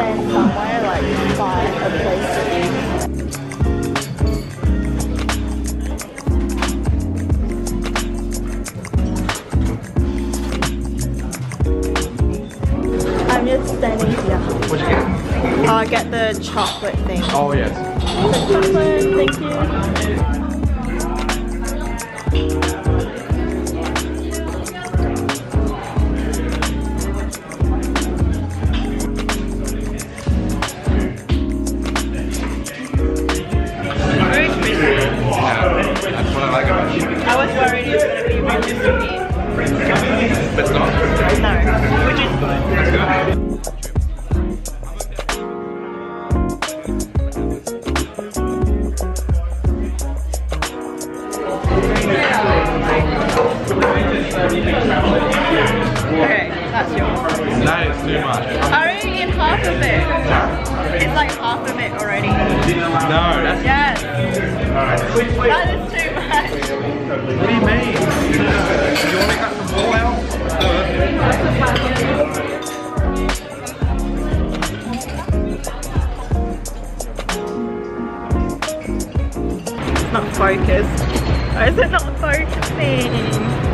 find somewhere like find a place to eat. I'm just standing here. What'd you get? I get the chocolate thing. Oh yes. Chocolate, thank you. Very crispy. Yeah, that's what I like about it. I was worried it was going to be really crispy. But it's not. No, which is good. That's good. Okay, that's yours. That is too much. I already eaten half of it. It's like half of it already. No, that's... Yes. That is too much. What do you mean? You want to cut some ball out? It's not focused. Why is it not focusing?